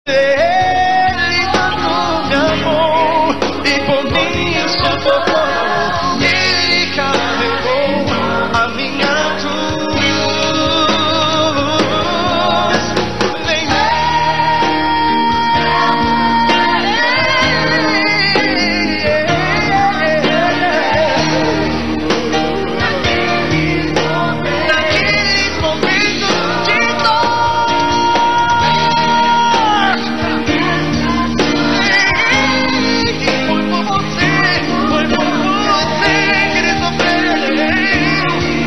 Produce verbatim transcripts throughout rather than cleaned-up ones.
Ele tanto me amou e por mim suportou. Ele carregou a minha cruz. Vem naqueles momentos de dor. Foi por você, foi por você que ele sofreu.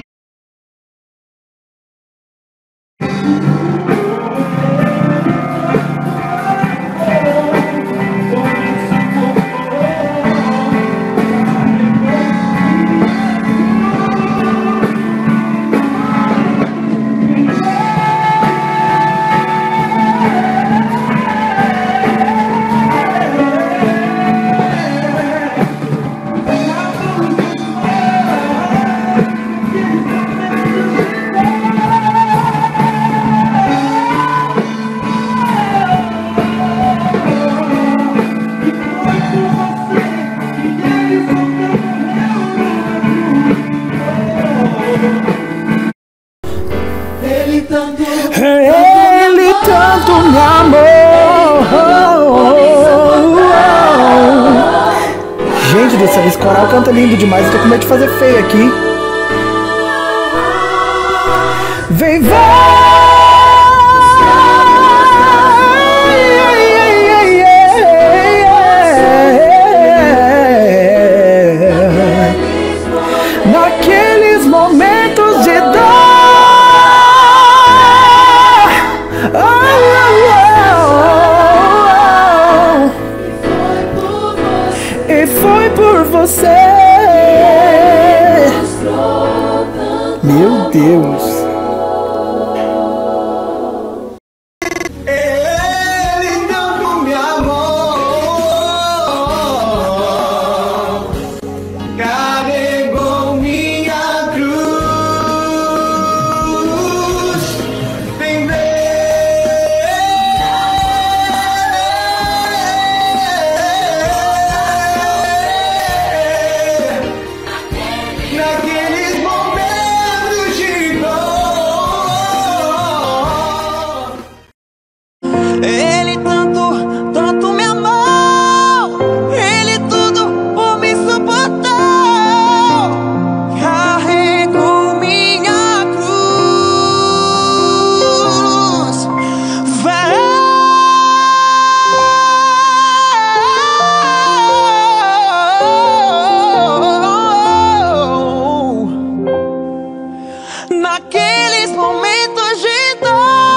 Ele tanto, Ele tanto me amou. Gente do céu, esse coral canta lindo demais. Eu tô com medo de fazer feio aqui. Vem, vai. Naqueles momentos de dor. E foi por você. Meu Deus. Ele tanto me amou, carregou minha cruz. Vem naqueles momentos de dor. ele tanto, tanto me amou. Ele tudo por me suportou. Carregou minha cruz. Naqueles momentos de dor.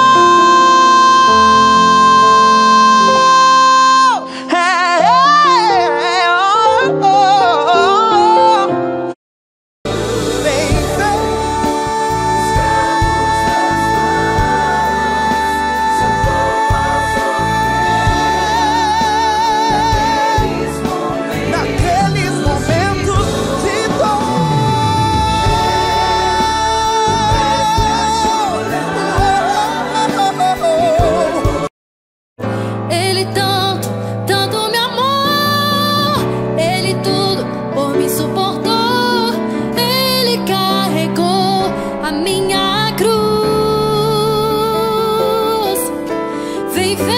É, é, oh, oh, oh. Vem, vem. Naqueles momentos de dor. Ele tanto, tanto me amou. Ele tudo por me suportou. Ele carregou a minha cruz. Vem ver.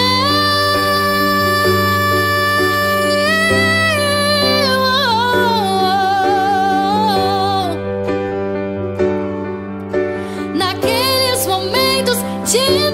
Naqueles momentos de